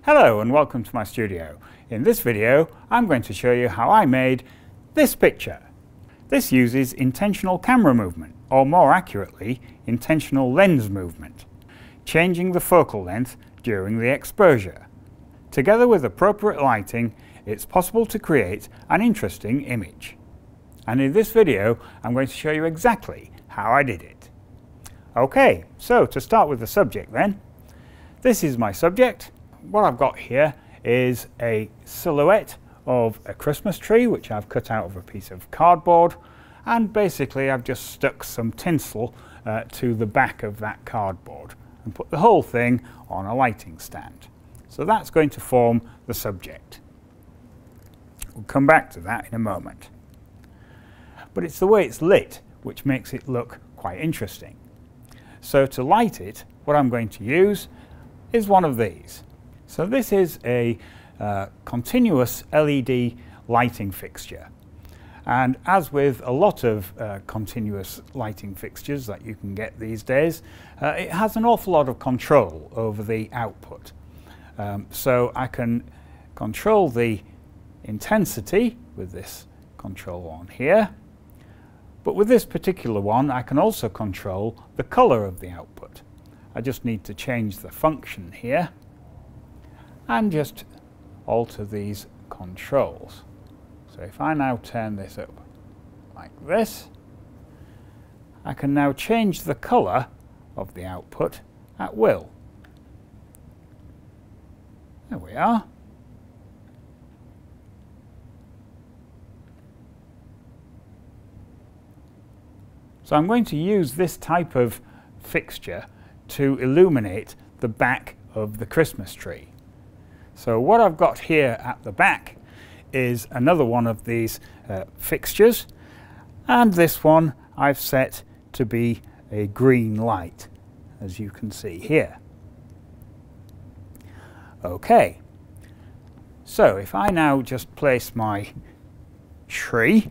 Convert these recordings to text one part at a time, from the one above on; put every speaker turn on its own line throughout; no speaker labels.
Hello and welcome to my studio. In this video I'm going to show you how I made this picture. This uses intentional camera movement, or more accurately, intentional lens movement, changing the focal length during the exposure. Together with appropriate lighting, it's possible to create an interesting image. And in this video I'm going to show you exactly how I did it. Okay, so to start with the subject then, this is my subject. What I've got here is a silhouette of a Christmas tree which I've cut out of a piece of cardboard, and basically I've just stuck some tinsel to the back of that cardboard and put the whole thing on a lighting stand. So that's going to form the subject. We'll come back to that in a moment. But it's the way it's lit which makes it look quite interesting. So to light it, what I'm going to use is one of these. So this is a continuous LED lighting fixture, and as with a lot of continuous lighting fixtures that you can get these days, it has an awful lot of control over the output. So I can control the intensity with this control on here, but with this particular one I can also control the color of the output. I just need to change the function here and just alter these controls. So if I now turn this up like this, I can now change the color of the output at will. There we are. So I'm going to use this type of fixture to illuminate the back of the Christmas tree. So what I've got here at the back is another one of these fixtures, and this one I've set to be a green light, as you can see here. Okay, so if I now just place my tree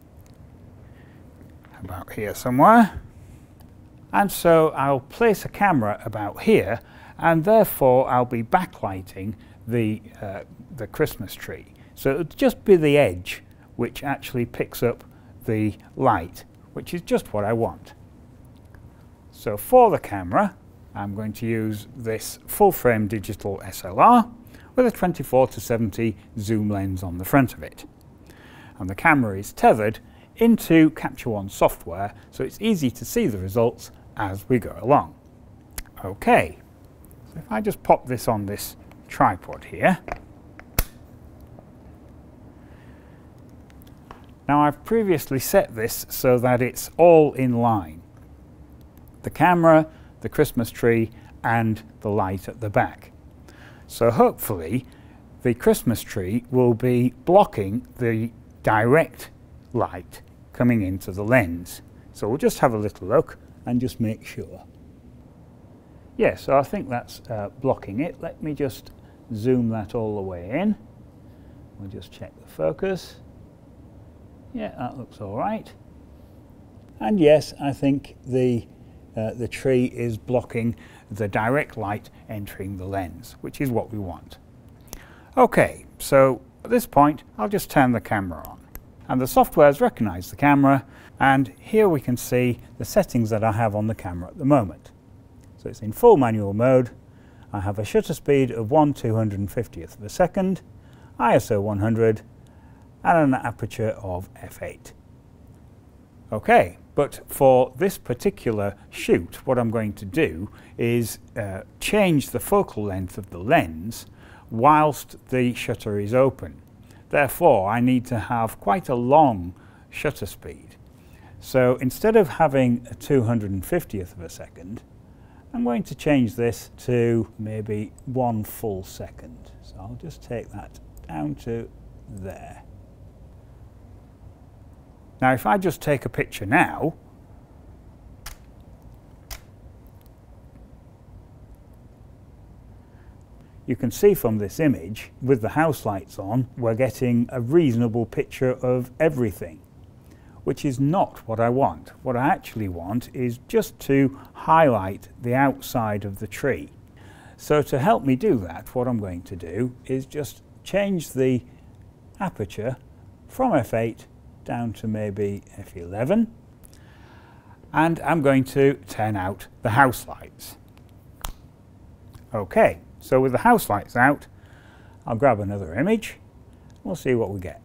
about here somewhere, and so I'll place a camera about here, and therefore I'll be backlighting the Christmas tree. So it'll just be the edge which actually picks up the light, which is just what I want. So for the camera I'm going to use this full frame digital SLR with a 24-70 zoom lens on the front of it. And the camera is tethered into Capture One software, so it's easy to see the results as we go along. Okay, so if I just pop this on this tripod here. Now I've previously set this so that it's all in line. The camera, the Christmas tree and the light at the back. So hopefully the Christmas tree will be blocking the direct light coming into the lens. So we'll just have a little look and just make sure. Yeah, so I think that's blocking it. Let me just zoom that all the way in. We'll just check the focus. Yeah, that looks all right. And yes, I think the tree is blocking the direct light entering the lens, which is what we want. Okay, so at this point I'll just turn the camera on. And the software has recognized the camera, and here we can see the settings that I have on the camera at the moment. So it's in full manual mode. I have a shutter speed of 1/250th of a second, ISO 100, and an aperture of f8. Okay, but for this particular shoot, what I'm going to do is change the focal length of the lens whilst the shutter is open. Therefore, I need to have quite a long shutter speed. So instead of having a 250th of a second, I'm going to change this to maybe 1 full second. So I'll just take that down to there. Now if I just take a picture now, you can see from this image, with the house lights on, we're getting a reasonable picture of everything, which is not what I want. What I actually want is just to highlight the outside of the tree. So to help me do that, what I'm going to do is just change the aperture from f8 down to maybe f11, and I'm going to turn out the house lights. Okay, so with the house lights out, I'll grab another image. We'll see what we get.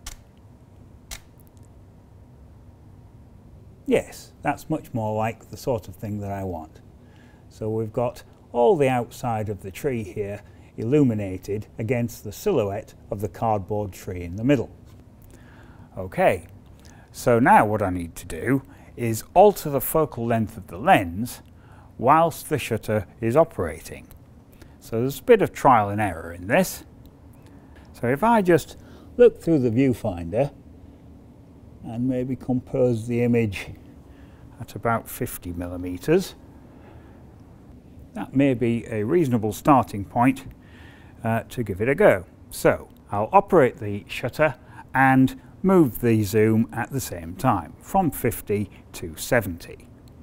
Yes, that's much more like the sort of thing that I want. So we've got all the outside of the tree here illuminated against the silhouette of the cardboard tree in the middle. Okay, so now what I need to do is alter the focal length of the lens whilst the shutter is operating. So there's a bit of trial and error in this. So if I just look through the viewfinder and maybe compose the image at about 50 millimeters, that may be a reasonable starting point to give it a go. So I'll operate the shutter and move the zoom at the same time from 50 to 70.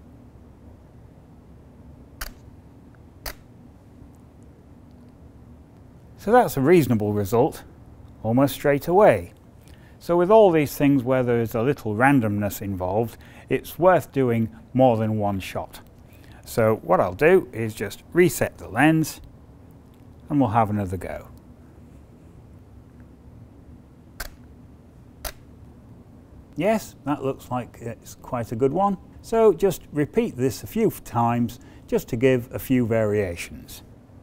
So that's a reasonable result almost straight away. So with all these things where there is a little randomness involved, it's worth doing more than one shot. So what I'll do is just reset the lens and we'll have another go. Yes, that looks like it's quite a good one. So just repeat this a few times just to give a few variations.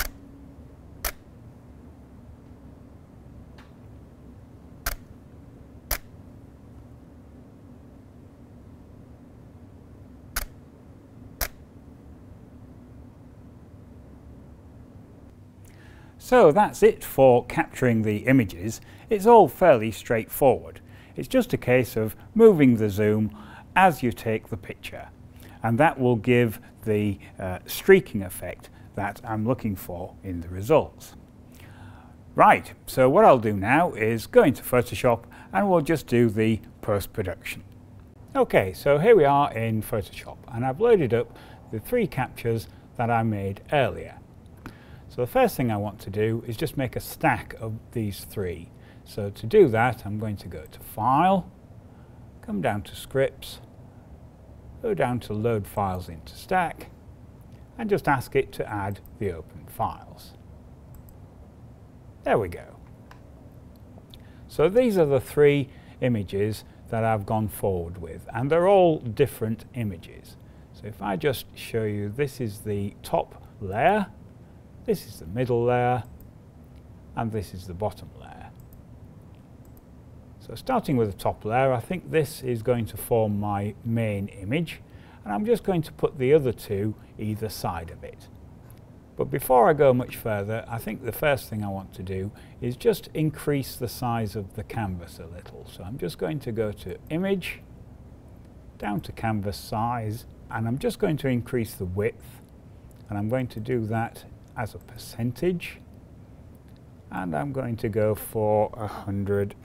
So that's it for capturing the images. It's all fairly straightforward. It's just a case of moving the zoom as you take the picture, and that will give the streaking effect that I'm looking for in the results. Right, so what I'll do now is go into Photoshop and we'll just do the post-production. Okay, so here we are in Photoshop and I've loaded up the 3 captures that I made earlier. So the first thing I want to do is just make a stack of these 3. So to do that, I'm going to go to File, come down to Scripts, go down to Load Files into Stack, and just ask it to add the open files. There we go. So these are the 3 images that I've gone forward with, and they're all different images. So if I just show you, this is the top layer, this is the middle layer, and this is the bottom layer. So starting with the top layer, I think this is going to form my main image, and I'm just going to put the other 2 either side of it. But before I go much further, I think the first thing I want to do is just increase the size of the canvas a little. So I'm just going to go to Image, down to Canvas Size, and I'm just going to increase the width, and I'm going to do that as a percentage, and I'm going to go for 150%.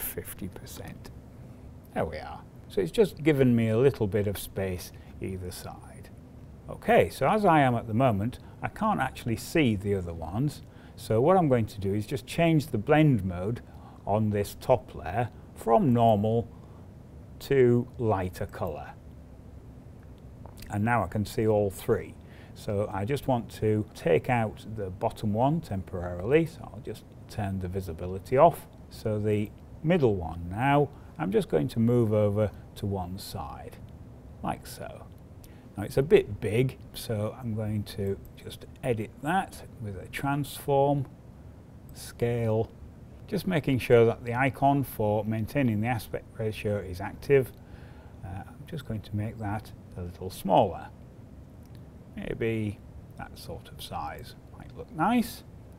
There we are. So it's just given me a little bit of space either side. Okay, so as I am at the moment, I can't actually see the other ones. So what I'm going to do is just change the blend mode on this top layer from normal to lighter color. And now I can see all 3. So I just want to take out the bottom one temporarily, so I'll just turn the visibility off. So the middle one now, I'm just going to move over to one side, like so. Now it's a bit big, so I'm going to just edit that with a transform, scale, just making sure that the icon for maintaining the aspect ratio is active. I'm just going to make that a little smaller. Maybe that sort of size might look nice.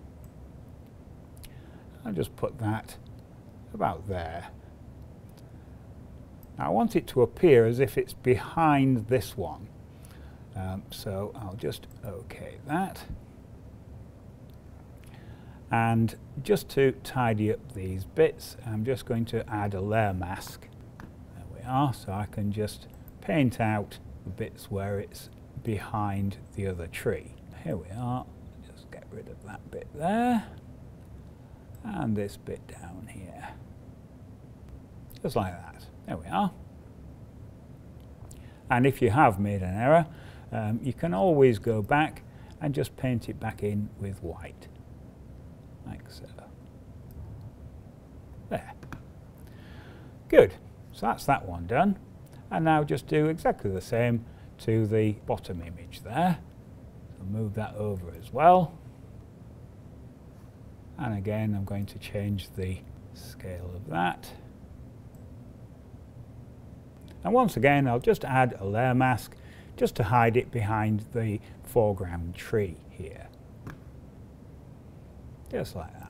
I'll just put that about there. Now I want it to appear as if it's behind this one. So I'll just OK that. And just to tidy up these bits, I'm just going to add a layer mask. There we are, so I can just paint out the bits where it's behind the other tree. Here we are, just get rid of that bit there, and this bit down here. Just like that. There we are. And if you have made an error, you can always go back and just paint it back in with white, like so. There. Good. So that's that one done. And now just do exactly the same to the bottom image there. So move that over as well. And again, I'm going to change the scale of that. And once again, I'll just add a layer mask just to hide it behind the foreground tree here. Just like that.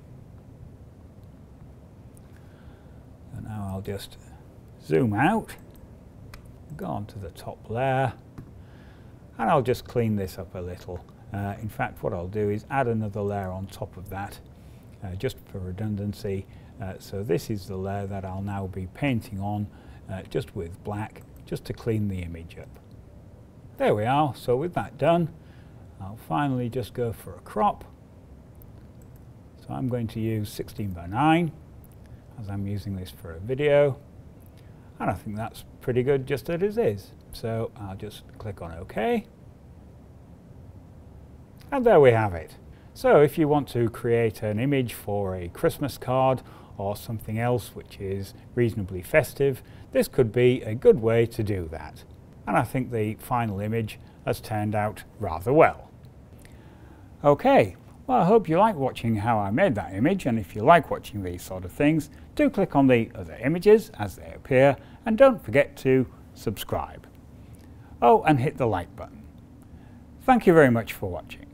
So now I'll just zoom out, go onto the top layer, and I'll just clean this up a little. In fact, what I'll do is add another layer on top of that, just for redundancy. So this is the layer that I'll now be painting on just with black, just to clean the image up. There we are. So with that done, I'll finally just go for a crop. So I'm going to use 16:9 as I'm using this for a video, and I think that's pretty good just as it is. So I'll just click on OK, and there we have it. So if you want to create an image for a Christmas card or something else which is reasonably festive, this could be a good way to do that. And I think the final image has turned out rather well. Okay, well, I hope you like watching how I made that image, and if you like watching these sort of things, do click on the other images as they appear, and don't forget to subscribe. Oh, and hit the like button. Thank you very much for watching.